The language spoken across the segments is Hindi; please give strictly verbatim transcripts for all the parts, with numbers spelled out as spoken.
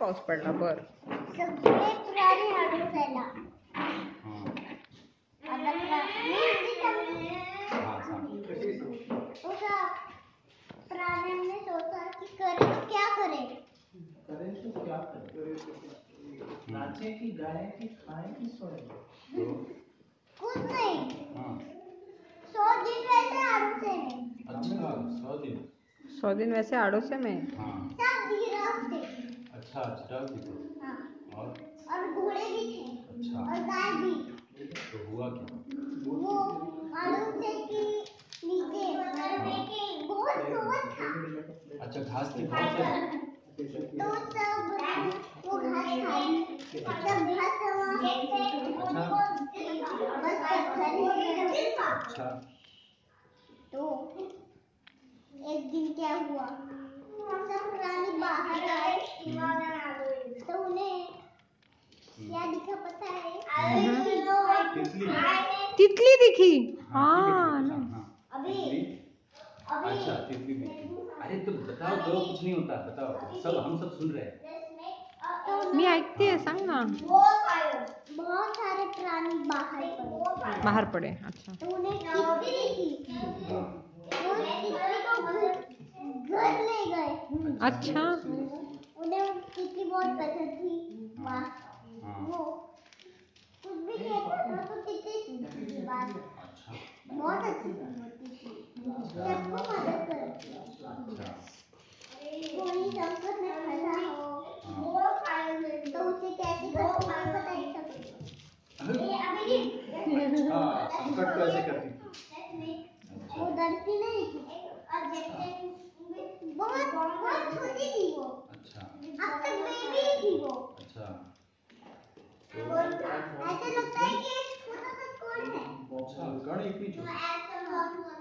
पाऊस पडला. बर सगळे प्राणी अडवसायला. आता प्राणी प्राण्यांनी सोचा कि करे तो क्या करे करे तो क्या करे नाचे की गाए की खाए की सोए कुछ नहीं. सौ दिन वैसे आड़ोसे में. अच्छा सौ दिन सौ दिन वैसे आड़ोसे में. हाँ सब जिराफ थे. अच्छा जिराफ भी थे. हाँ. और और घोड़े भी थे. अच्छा और गाय भी. तो हुआ क्या? वो आड़ोसे की नीचे बहुत सोच था. अच्छा घास थी बहुत सारी. तो सब वो घास खाई. सब घास अच्छा बस पत्थर ही. अच्छा तो एक दिन क्या हुआ, सब प्राणी बाहर आए. तो उन्हें क्या दिखा पता है? तितली. तितली दिखी. हाँ हाँ अभी अच्छा तितली दिखी. अरे तो बताओ तो कुछ नहीं होता. बताओ सब हम सब सुन रहे हैं. मी ऐकते. सांग ना. बहुत सारे प्राणी बाहर पड़े. बाहर पडे. अच्छा तो उन्हें तितली दिखी. वो तितली को घर घर ले गए. अच्छा उन्हें तितली बहुत पसंद थी. वाह वो कुछ भी कहता था तो तितली की बात बहुत अच्छी थी. वो तितली सबको मदद करती. कोई संकट में फंसा हो तो उसे कैसे करती है पता है सबको. हाँ संकट को ऐसे करती थी. वो डरती नहीं थी. बहुत बहुत छोटी थी वो. अच्छा अब तक बेबी थी वो. अच्छा ऐसा लगता है कि एक छोटा सा कण है. अच्छा कण इतनी छोटी.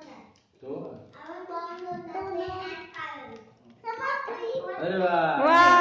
तो अरे वाह.